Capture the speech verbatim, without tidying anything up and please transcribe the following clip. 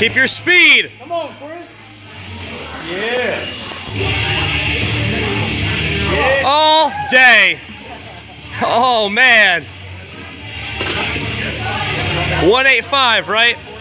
Keep your speed. Come on, Chris. Yeah. Yeah. All day. Oh, man. one eighty-five, right?